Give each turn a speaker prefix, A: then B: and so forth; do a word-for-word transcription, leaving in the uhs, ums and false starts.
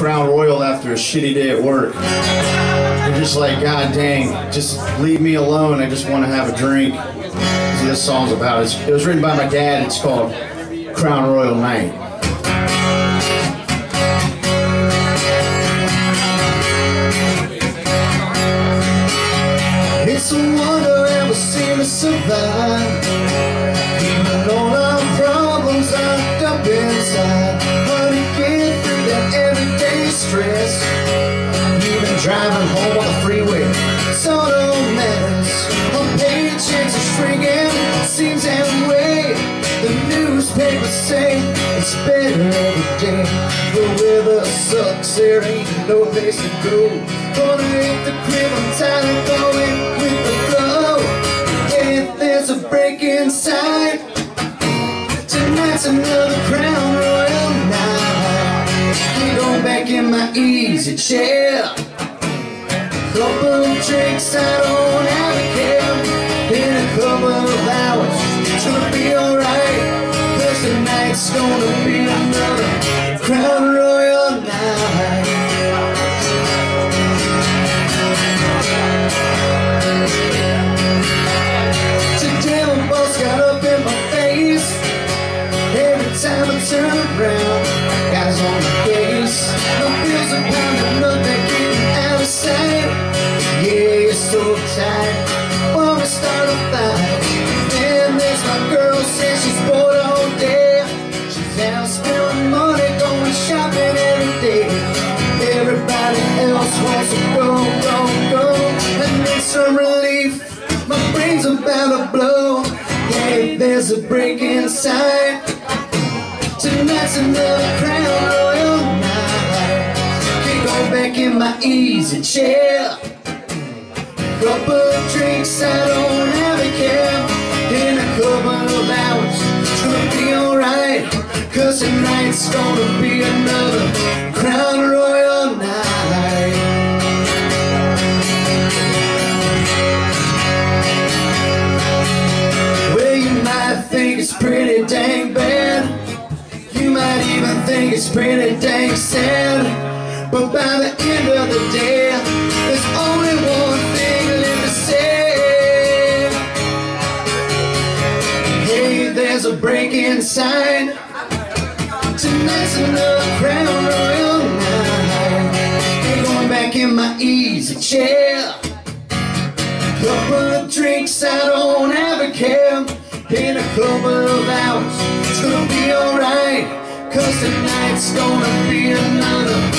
A: Crown Royal after a shitty day at work. You're just like, God dang, just leave me alone. I just want to have a drink. That's what this song's about. It's, it was written by my dad. It's called Crown Royal Night. It's a wonder how we seem to survive, even all our problems locked up inside. How to get through that everyday stress, even driving home on the freeway, so don't matters. Our paychecks are shrinking, seems that way. The newspapers say it's better every day. The weather sucks, there ain't no place to go. Gonna hit the crib, I'm tired of going with the flow. Yeah, there's a break inside. Tonight's another Crown Royal night. Get on back in my easy chair. Couple of drinks, I don't have a care. In a couple of hours, it's gonna be alright. Cause tonight's gonna be another Crown Royal night. Today my boss got up in my face. Every time I turn around, guys on the case. No bills are pounding, nothing getting out of sight. Yeah, you're so tight, wanna start a fight. Then there's my girl, says she's bored all day. She's out spending money, going shopping every day. Everybody else wants to go, go, go. I need some relief, my brain's about to blow. Yeah, there's a break inside. Tonight's another Crown Royal night. Can't go back in my easy chair. Couple of drinks, I don't have a care. In a couple of hours, it's gonna be alright. Cause tonight's gonna be another Crown Royal night. Well, you might think it's pretty dang bad. You might even think it's pretty dang sad. But by the end of the day, there's only one thing left to say. Hey, there's a break inside. Tonight's another Crown Royal night. Ain't going back in my easy chair. Couple of drinks, I don't have a care. In a couple of hours, it's gonna be alright. Cause tonight's gonna be another